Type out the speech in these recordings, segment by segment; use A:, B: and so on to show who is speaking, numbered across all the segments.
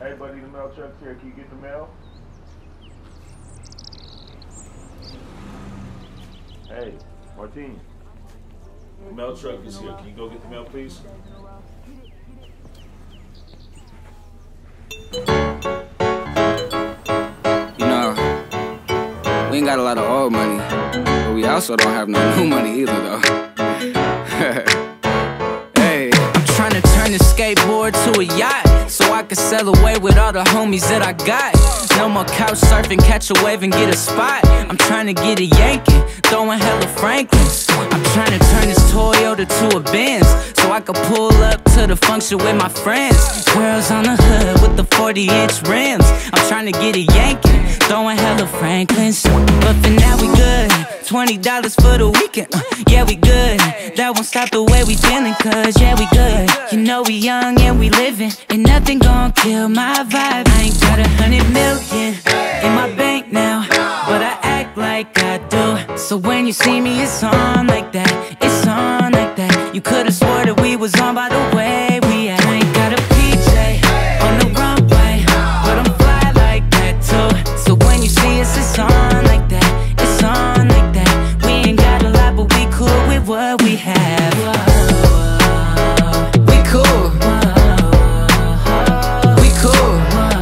A: Hey buddy, the mail truck's here. Can you get the mail? Hey, Marteen. The mail truck is here. Can you go get the mail, please?
B: You know, we ain't got a lot of old money, but we also don't have no new money either, though. Hey, I'm trying to turn this skateboard to a yacht, so I can sail away with all the homies that I got. No more couch surfing, catch a wave and get a spot. I'm trying to get a yankin, throwin hella Franklins. I'm trying to turn this Toyota to a Benz, so I can pull up to the function with my friends. Girls on the hood with the 40-inch rims. I'm trying to get a yankin, throwin hella Franklins. But for now we good, $20 for the weekend. Yeah, we good, that won't stop the way we feelin'. Cause yeah, we good, you know we young and we livin', and nothing gon' kill my vibe. I ain't got 100 million in my bank now, but I act like I do. So when you see me, it's on like that, it's on like that. You could've swore that we was on by the way we act. I ain't got a PJ on the runway, but I'm fly like that too. So when you see us, it's on like that, it's on like that. We ain't got a lot, but we cool with what we have. We cool. We cool.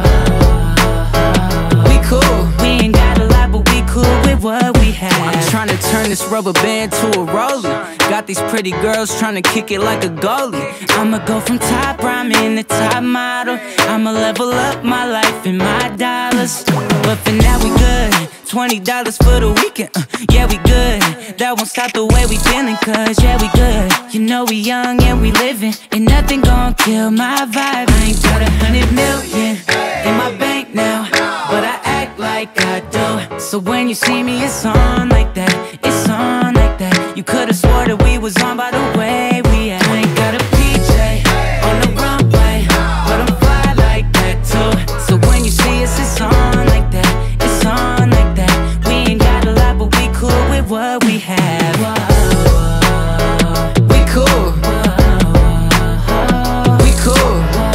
B: We cool. We ain't got a lot, but we cool with what we have. I'm trying to turn this rubber band to a roller. Got these pretty girls trying to kick it like a goalie. I'ma go from top ramen to top model. I'ma level up my life and my dollars. But for now we good, $20 for the weekend. Yeah, we good, that won't stop the way we feelin'. Cause yeah, we good, you know we young and we livin', and nothing gon' kill my vibe. I ain't got 100 million in my bank now, but I act like I do. So when you see me, it's on like that, it's on like that. You could've swore that we was on by the way we act. I ain't got a PJ on the runway, but I'm fly like that too. So when you see us, it's on like that, it's on like that. We ain't got a lot, but we cool with what we have. We cool. We cool.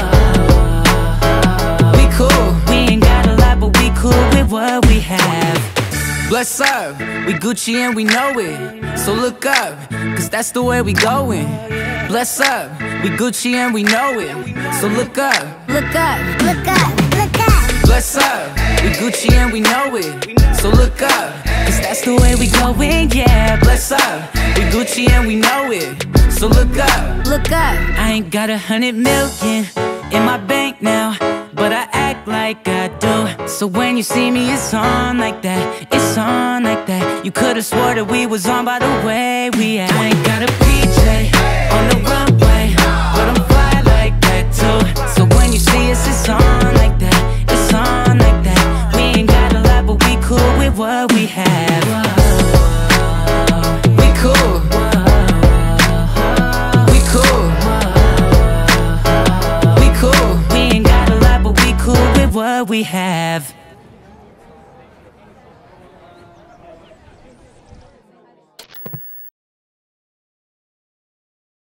B: We cool. We ain't got a lot, but we cool with what we have. Bless up, we Gucci and we know it. So look up, cause that's the way we goin'. Bless up, we Gucci and we know it. So look up.
C: Look up, look up, look up.
B: Bless up, we Gucci and we know it. So look up, cause that's the way we goin', yeah. Bless up, we Gucci and we know it. So look up,
C: look up.
B: I ain't got 100 million in my bank now, but I act like I do. So when you see me, it's on like that, it's on like that. You could've swore that we was on by the way we act. I ain't got a PJ on the runway, but I'm fly like that too. So when you see us, it's on like that, it's on like that. We ain't got a lot, but we cool with what we have. We cool. We cool. We cool. We ain't got a lot, but we cool with what we have.